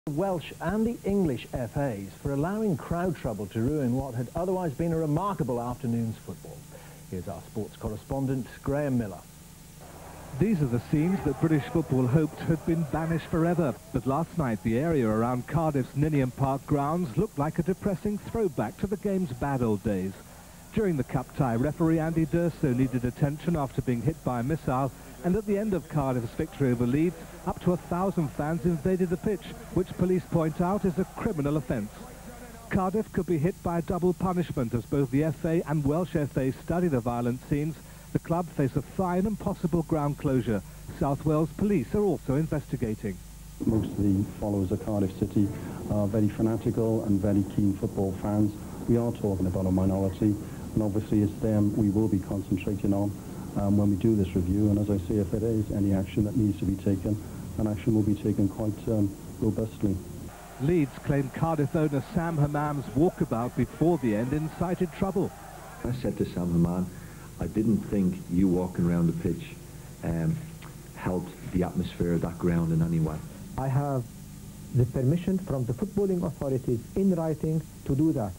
The Welsh and the English FAs for allowing crowd trouble to ruin what had otherwise been a remarkable afternoon's football. Here's our sports correspondent, Graham Miller. These are the scenes that British football hoped had been banished forever. But last night, the area around Cardiff's Ninian Park grounds looked like a depressing throwback to the game's bad old days. During the cup tie, referee Andy D'Urso needed attention after being hit by a missile, and at the end of Cardiff's victory over Leeds, up to 1,000 fans invaded the pitch, which police point out is a criminal offence. Cardiff could be hit by a double punishment as both the FA and Welsh FA study the violent scenes. The club face a fine and possible ground closure. South Wales police are also investigating. Most of the followers of Cardiff City are very fanatical and very keen football fans. We are talking about a minority, and obviously it's them we will be concentrating on when we do this review. And as I say, if there is any action that needs to be taken, an action will be taken quite robustly. Leeds claim Cardiff owner Sam Hammam's walkabout before the end incited trouble. I said to Sam Hammam, I didn't think you walking around the pitch helped the atmosphere of that ground in any way. I have the permission from the footballing authorities in writing to do that,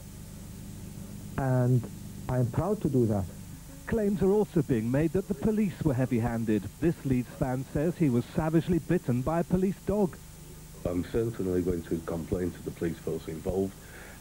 and I am proud to do that. Claims are also being made that the police were heavy-handed. This Leeds fan says he was savagely bitten by a police dog. I'm certainly going to complain to the police force involved.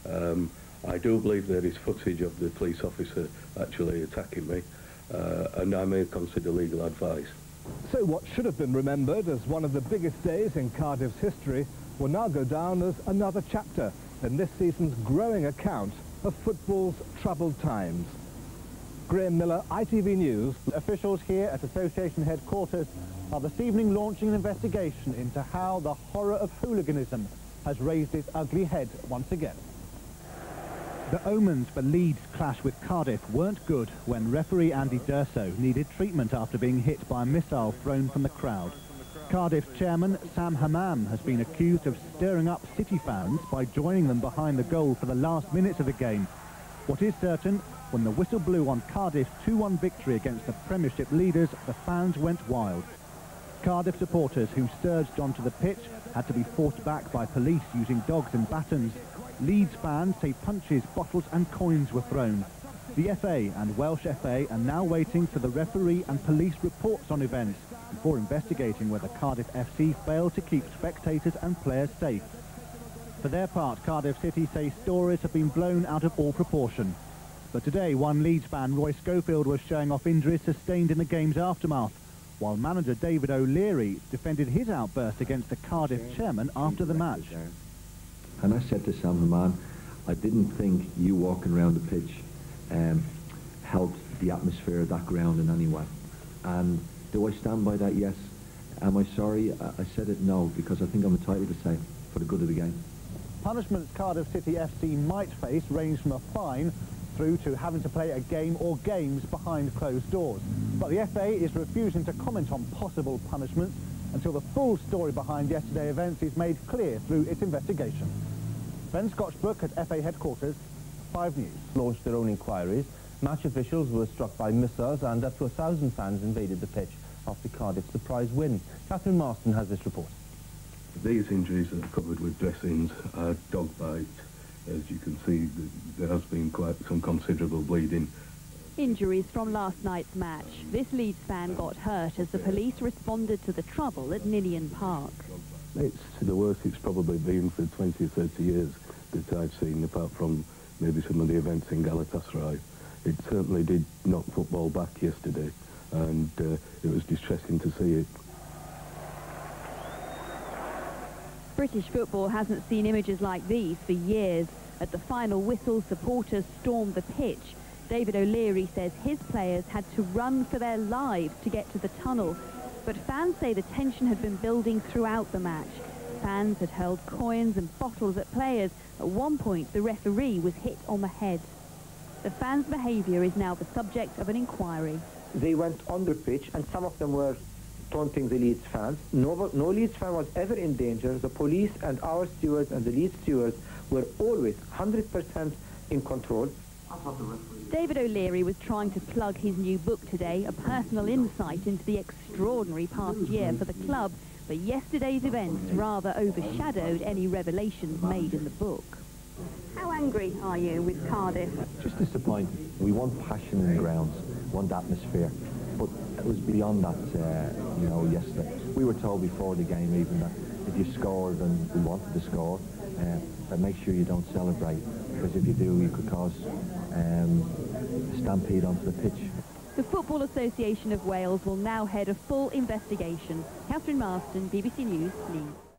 I do believe there is footage of the police officer actually attacking me, and I may consider legal advice. So what should have been remembered as one of the biggest days in Cardiff's history will now go down as another chapter in this season's growing account of football's troubled times. Graham Miller, ITV News. Officials here at Association headquarters are this evening launching an investigation into how the horror of hooliganism has raised its ugly head once again. The omens for Leeds' clash with Cardiff weren't good when referee Andy D'Urso needed treatment after being hit by a missile thrown from the crowd. Cardiff chairman Sam Hammam has been accused of stirring up City fans by joining them behind the goal for the last minutes of the game. What is certain, when the whistle blew on Cardiff's 2-1 victory against the Premiership leaders, the fans went wild. Cardiff supporters who surged onto the pitch had to be forced back by police using dogs and batons. Leeds fans say punches, bottles and coins were thrown. The FA and Welsh FA are now waiting for the referee and police reports on events before investigating whether Cardiff FC failed to keep spectators and players safe. For their part, Cardiff City say stories have been blown out of all proportion. But today, one Leeds fan, Roy Schofield, was showing off injuries sustained in the game's aftermath, while manager David O'Leary defended his outburst against the Cardiff chairman after the match. And I said to Sam Hammam, I didn't think you walking around the pitch helped the atmosphere of that ground in any way. And do I stand by that? Yes. Am I sorry? I said it no, because I think I'm entitled to say it for the good of the game. Punishments Cardiff City FC might face range from a fine through to having to play a game or games behind closed doors. But the FA is refusing to comment on possible punishments until the full story behind yesterday's events is made clear through its investigation. Ben Scotchbrook at FA headquarters, 5 News. Launched their own inquiries. Match officials were struck by missiles and up to 1,000 fans invaded the pitch after Cardiff's surprise win. Catherine Marston has this report. These injuries are covered with dressings, dog bites. As you can see, there has been quite some considerable bleeding. Injuries from last night's match. This Leeds fan got hurt as the police responded to the trouble at Ninian Park. It's the worst it's probably been for 20 or 30 years that I've seen, apart from maybe some of the events in Galatasaray. It certainly did knock football back yesterday, and it was distressing to see it. British football hasn't seen images like these for years. At the final whistle, supporters stormed the pitch. David O'Leary says his players had to run for their lives to get to the tunnel. But fans say the tension had been building throughout the match. Fans had hurled coins and bottles at players. At one point, the referee was hit on the head. The fans' behaviour is now the subject of an inquiry. They went on the pitch and some of them were taunting the Leeds fans. No Leeds fan was ever in danger. The police and our stewards and the Leeds stewards were always 100% in control. David O'Leary was trying to plug his new book today, a personal insight into the extraordinary past year for the club, But yesterday's events rather overshadowed any revelations made in the book. How angry are you with Cardiff? Just disappointed. We want passion in the grounds, want atmosphere, but it was beyond that, you know, yesterday. We were told before the game even that if you scored and we wanted to score, that make sure you don't celebrate, because if you do, you could cause a stampede onto the pitch. The Football Association of Wales will now head a full investigation. Catherine Marston, BBC News, Leeds.